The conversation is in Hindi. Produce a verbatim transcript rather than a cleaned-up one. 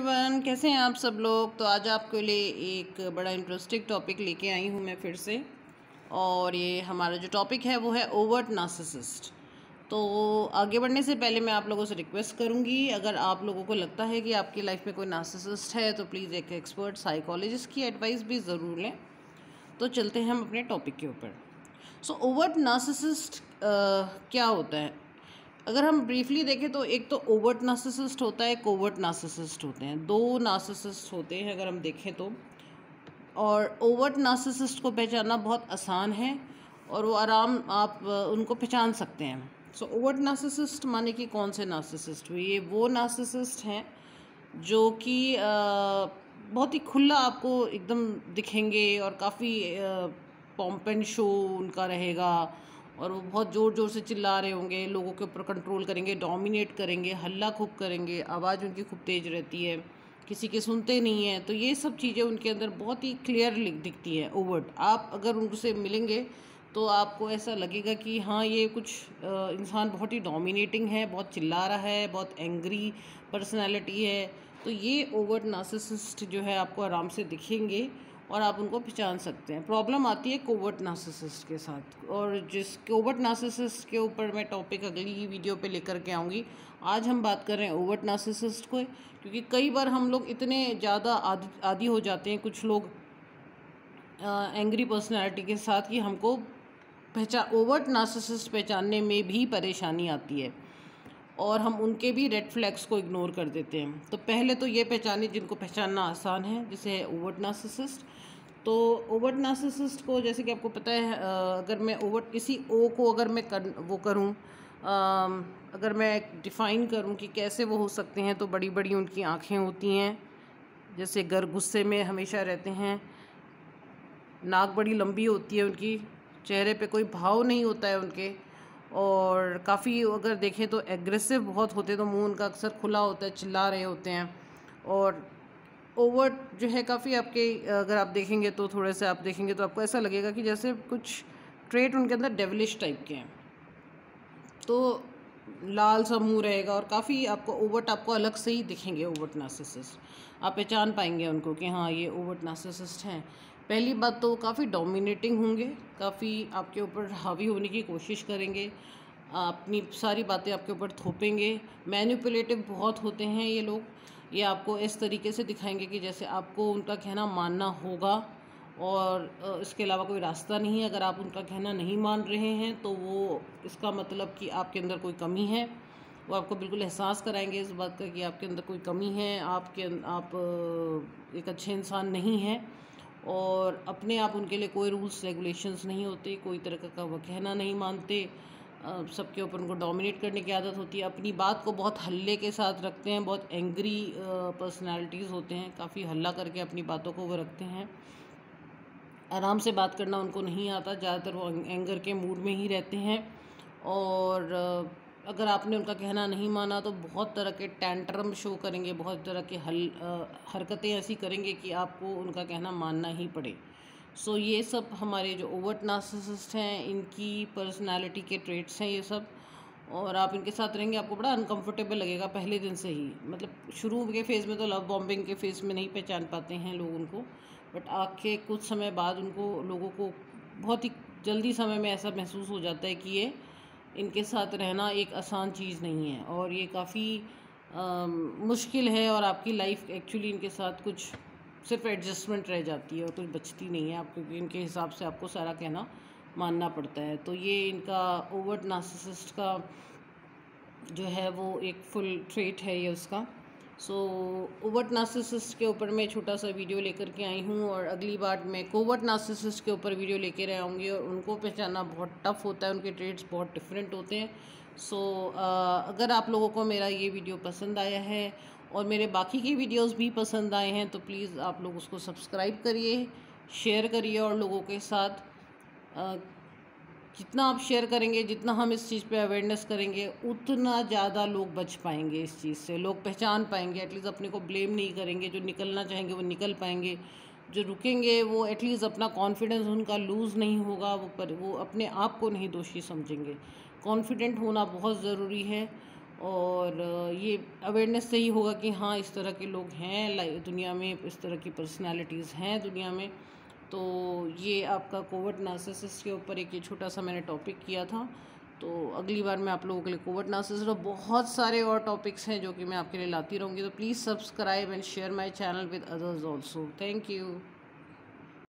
एवरीवन, कैसे हैं आप सब लोग। तो आज आपके लिए एक बड़ा इंटरेस्टिंग टॉपिक लेके आई हूँ मैं फिर से। और ये हमारा जो टॉपिक है वो है ओवर्ट नार्सिसिस्ट। तो आगे बढ़ने से पहले मैं आप लोगों से रिक्वेस्ट करूँगी, अगर आप लोगों को लगता है कि आपकी लाइफ में कोई नार्सिसिस्ट है तो प्लीज़ एक एक्सपर्ट साइकोलॉजिस्ट की एडवाइस भी ज़रूर लें। तो चलते हैं हम अपने टॉपिक के ऊपर। सो ओवर्ट नार्सिसिस्ट क्या होता है, अगर हम ब्रीफली देखें तो एक तो ओवर्ट नार्सिसिस्ट होता है, कोवर्ट नार्सिसिस्ट होते हैं। दो नार्सिसिस्ट होते हैं अगर हम देखें तो। और ओवर्ट नार्सिसिस्ट को पहचानना बहुत आसान है और वो आराम आप उनको पहचान सकते हैं। सो ओवर्ट नार्सिसिस्ट माने कि कौन से नार्सिसिस्ट हुए, ये वो नार्सिसिस्ट हैं जो कि बहुत ही खुला आपको एकदम दिखेंगे और काफ़ी पॉम्प एंड शो उनका रहेगा और वो बहुत ज़ोर ज़ोर से चिल्ला रहे होंगे, लोगों के ऊपर कंट्रोल करेंगे, डोमिनेट करेंगे, हल्ला खूब करेंगे, आवाज़ उनकी खूब तेज़ रहती है, किसी के सुनते नहीं हैं। तो ये सब चीज़ें उनके अंदर बहुत ही क्लियर दिखती हैं ओवर्ट। आप अगर उनसे मिलेंगे तो आपको ऐसा लगेगा कि हाँ, ये कुछ इंसान बहुत ही डोमिनेटिंग है, बहुत चिल्ला रहा है, बहुत एंग्री पर्सनैलिटी है। तो ये ओवर्ट नार्सिसिस्ट जो है आपको आराम से दिखेंगे और आप उनको पहचान सकते हैं। प्रॉब्लम आती है कोवर्ट नार्सिसिस्ट के साथ, और जिस कोवर्ट नार्सिसिस्ट के ऊपर मैं टॉपिक अगली ही वीडियो पे लेकर के आऊँगी। आज हम बात कर रहे हैं ओवर्ट नार्सिसिस्ट को, क्योंकि कई बार हम लोग इतने ज़्यादा आदि आदि हो जाते हैं, कुछ लोग एंग्री पर्सनैलिटी के साथ, कि हमको पहचान ओवर्ट नार्सिसिस्ट पहचानने में भी परेशानी आती है और हम उनके भी रेड फ्लैग्स को इग्नोर कर देते हैं। तो पहले तो ये पहचाने जिनको पहचानना आसान है, जिसे है ओवर्ट नार्सिसिस्ट। तो ओवर्ट नार्सिसिस्ट को, जैसे कि आपको पता है, अगर मैं ओवर्ट इसी ओ को अगर मैं कर, वो करूँ, अगर मैं डिफ़ाइन करूँ कि कैसे वो हो सकते हैं, तो बड़ी बड़ी उनकी आँखें होती हैं, जैसे गर गुस्से में हमेशा रहते हैं, नाक बड़ी लंबी होती है उनकी, चेहरे पे कोई भाव नहीं होता है उनके, और काफ़ी अगर देखें तो एग्रेसिव बहुत होते हैं, तो मुंह उनका अक्सर खुला होता है, चिल्ला रहे होते हैं। और ओवर्ट जो है काफ़ी आपके, अगर आप देखेंगे तो थोड़े से आप देखेंगे तो आपको ऐसा लगेगा कि जैसे कुछ ट्रेट उनके अंदर डेविलिश टाइप के हैं। तो लाल सा मुंह रहेगा और काफ़ी आपको ओवर्ट आपको अलग से ही दिखेंगे ओवर्ट नार्सिसिस्ट। आप पहचान पाएंगे उनको कि हाँ, ये ओवर्ट नार्सिसिस्ट हैं। पहली बात तो काफ़ी डोमिनेटिंग होंगे, काफ़ी आपके ऊपर हावी होने की कोशिश करेंगे, अपनी सारी बातें आपके ऊपर थोपेंगे। मैनिपुलेटिव बहुत होते हैं ये लोग, ये आपको इस तरीके से दिखाएंगे कि जैसे आपको उनका कहना मानना होगा और इसके अलावा कोई रास्ता नहीं है। अगर आप उनका कहना नहीं मान रहे हैं तो वो इसका मतलब कि आपके अंदर कोई कमी है। वो आपको बिल्कुल एहसास कराएंगे इस बात का कि आपके अंदर कोई कमी है, आपके आप एक अच्छे इंसान नहीं हैं। और अपने आप उनके लिए कोई रूल्स रेगुलेशंस नहीं होते, कोई तरह का वो कहना नहीं मानते, सबके ऊपर उनको डोमिनेट करने की आदत होती है, अपनी बात को बहुत हल्ले के साथ रखते हैं, बहुत एंग्री पर्सनालिटीज़ होते हैं, काफ़ी हल्ला करके अपनी बातों को वो रखते हैं। आराम से बात करना उनको नहीं आता, ज़्यादातर वो एंगर के मूड में ही रहते हैं। और अगर आपने उनका कहना नहीं माना तो बहुत तरह के टैंट्रम शो करेंगे, बहुत तरह के हल हरकतें ऐसी करेंगे कि आपको उनका कहना मानना ही पड़े। सो so, ये सब हमारे जो ओवर्ट नार्सिसिस्ट हैं, इनकी पर्सनालिटी के ट्रेट्स हैं ये सब। और आप इनके साथ रहेंगे, आपको बड़ा अनकंफर्टेबल लगेगा पहले दिन से ही। मतलब शुरू के फेज़ में तो लव बॉम्बिंग के फेज़ में नहीं पहचान पाते हैं लोग उनको, बट आके कुछ समय बाद उनको, लोगों को बहुत ही जल्दी समय में ऐसा महसूस हो जाता है कि ये इनके साथ रहना एक आसान चीज़ नहीं है और ये काफ़ी मुश्किल है, और आपकी लाइफ एक्चुअली इनके साथ कुछ सिर्फ एडजस्टमेंट रह जाती है और कुछ बचती नहीं है आप, क्योंकि इनके हिसाब से आपको सारा कहना मानना पड़ता है। तो ये इनका ओवर्ट नार्सिसिस्ट का जो है वो एक फुल ट्रेट है ये उसका। सो ओवर्ट नार्सिसिस्ट के ऊपर मैं छोटा सा वीडियो लेकर के आई हूँ, और अगली बार मैं कोवर्ट नार्सिसिस्ट के ऊपर वीडियो लेकर आऊँगी। और उनको पहचानना बहुत टफ होता है, उनके ट्रेट्स बहुत डिफरेंट होते हैं। सो so, अगर आप लोगों को मेरा ये वीडियो पसंद आया है और मेरे बाकी की वीडियोस भी पसंद आए हैं तो प्लीज़ आप लोग उसको सब्सक्राइब करिए, शेयर करिए और लोगों के साथ। जितना आप शेयर करेंगे, जितना हम इस चीज़ पे अवेयरनेस करेंगे, उतना ज़्यादा लोग बच पाएंगे इस चीज़ से, लोग पहचान पाएंगे, एटलीस्ट अपने को ब्लेम नहीं करेंगे। जो निकलना चाहेंगे वो निकल पाएंगे, जो रुकेंगे वो एटलीस्ट अपना कॉन्फिडेंस उनका लूज़ नहीं होगा, वो पर वो अपने आप को नहीं दोषी समझेंगे। कॉन्फिडेंट होना बहुत ज़रूरी है और ये अवेयरनेस से ही होगा कि हाँ इस तरह के लोग हैं लाइक दुनिया में, इस तरह की पर्सनालिटीज़ हैं दुनिया में। तो ये आपका कोवर्ट नार्सिसिस्ट के ऊपर एक ये छोटा सा मैंने टॉपिक किया था। तो अगली बार मैं आप लोगों के लिए कोवर्ट नार्सिसिस्ट और बहुत सारे और टॉपिक्स हैं जो कि मैं आपके लिए लाती रहूँगी। तो please subscribe and share my channel with others also. Thank you.